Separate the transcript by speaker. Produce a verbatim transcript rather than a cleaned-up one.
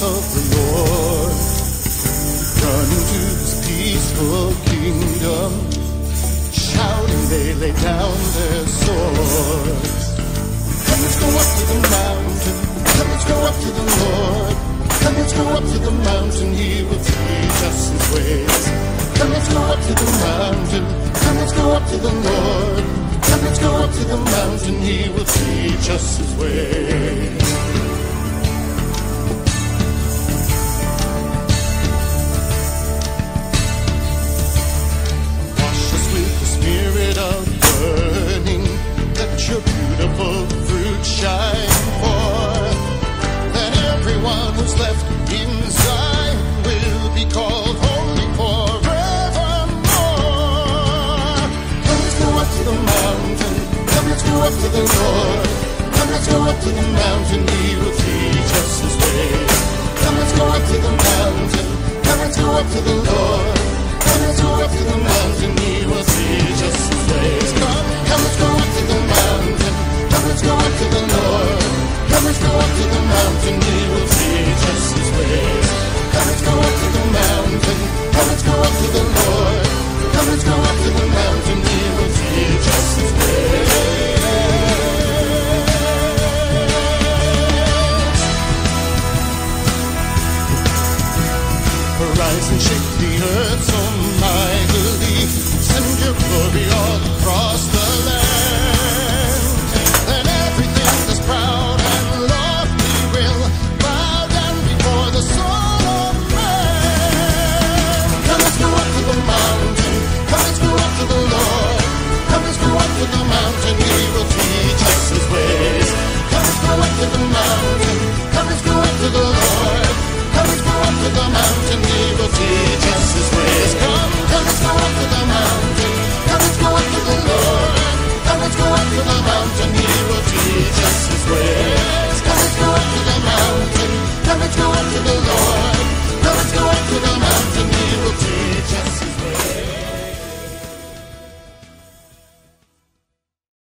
Speaker 1: of the Lord. Run to his peaceful kingdom, shouting they lay down their swords. Come, let's go up to the mountain. Come, let's go up to the Lord. Come, let's go up to the mountain. He will teach us his ways. Come, let's go up to the mountain. Come, let's go up to the Lord. Come, let's go up to the mountain. He will teach us his ways. Spirit of burning, let your beautiful fruit shine forth, that everyone who's left inside will be called holy forevermore. Come, let's go up to the mountain. Come, let's go up to the Lord. Come, let's go up to the mountain. He will teach us his ways. Come, let's go up to the mountain. Come, let's go up to the Lord. Come, let's go up to the mountain, he will teach us his ways. Come, come, let's go up to the mountain. Come, let's go up to the Lord. Come, let's go up to the mountain, he will teach us his ways. Come, let's go up to the mountain. Come, let's go up to the Lord. Come, let's go up to the mountain, he will teach us his ways. Rise and shake the earth so mightily, send your glory all